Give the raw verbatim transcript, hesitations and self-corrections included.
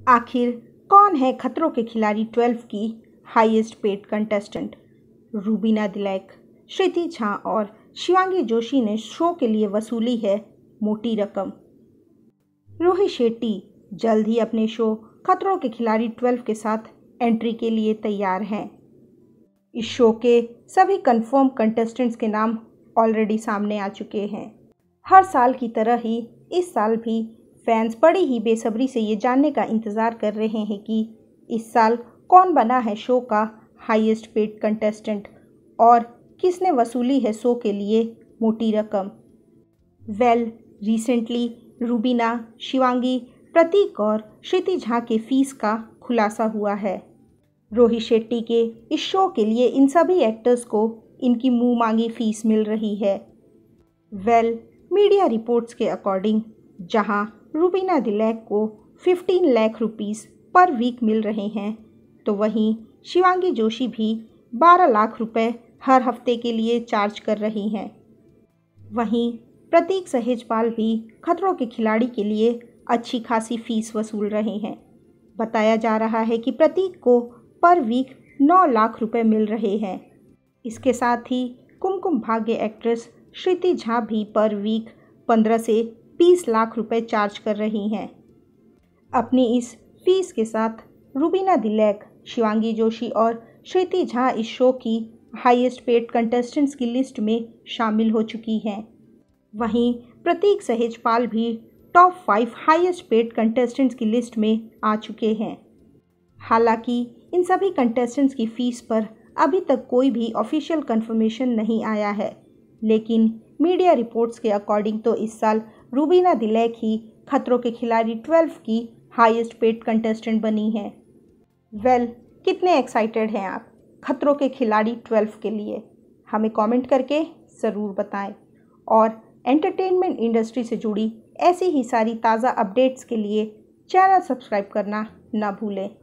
आखिर कौन है खतरों के खिलाड़ी ट्वेल्व की highest paid contestant? Rubina Dilaik, Shruti Jha और शिवांगी जोशी ने शो के लिए वसूली है मोटी रकम। रोहित शेट्टी जल्द ही अपने शो खतरों के खिलाड़ी ट्वेल्व के साथ एंट्री के लिए तैयार हैं। इस शो के सभी कंफर्म कंटेस्टेंट्स के नाम ऑलरेडी सामने आ चुके हैं। हर साल की तरह ही इस साल भी फैंस बड़ी ही बेसब्री से ये जानने का इंतज़ार कर रहे हैं कि इस साल कौन बना है शो का हाईएस्ट पेड कंटेस्टेंट और किसने वसूली है शो के लिए मोटी रकम। वेल रिसेंटली रूबीना, शिवांगी, प्रतीक और श्रुति झा के फीस का खुलासा हुआ है। रोहित शेट्टी के इस शो के लिए इन सभी एक्टर्स को इनकी मुंह मांगी फीस मिल रही है। वेल मीडिया रिपोर्ट्स के अकॉर्डिंग जहां रूबीना दिलैक को पंद्रह लाख रुपीस पर वीक मिल रहे हैं, तो वहीं शिवांगी जोशी भी बारह लाख रुपए हर हफ्ते के लिए चार्ज कर रही हैं। वहीं प्रतीक सहेजपाल भी खतरों के खिलाड़ी के लिए अच्छी खासी फीस वसूल रहे हैं। बताया जा रहा है कि प्रतीक को पर वीक नौ लाख रुपए मिल रहे हैं। इसके साथ ही कुमकुम भाग्य एक्ट्रेस श्रुति झा भी पर वीक पंद्रह से बीस लाख रुपए चार्ज कर रही हैं। अपनी इस फीस के साथ रूबीना दिलैक, शिवांगी जोशी और श्रुति झा इस शो की हाईएस्ट पेड कंटेस्टेंट्स की लिस्ट में शामिल हो चुकी हैं। वहीं प्रतीक सहेजपाल भी top five highest paid contestants की लिस्ट में आ चुके हैं। हालांकि इन सभी कंटेस्टेंट्स की फ़ीस पर अभी तक कोई भी ऑफिशियल कंफर्मेशन नहीं आया है, लेकिन मीडिया रिपोर्ट्स के अकॉर्डिंग तो इस साल रूबीना दिलैक ही खतरों के खिलाड़ी ट्वेल्व की हाईएस्ट पेड कंटेस्टेंट बनी है। वेल well, कितने एक्साइटेड हैं आप खतरों के खिलाड़ी ट्वेल्व के लिए? हमें कमेंट करके ज़रूर बताएं और एंटरटेनमेंट इंडस्ट्री से जुड़ी ऐसी ही सारी ताज़ा अपडेट्स के लिए चैनल सब्सक्राइब करना ना भूलें।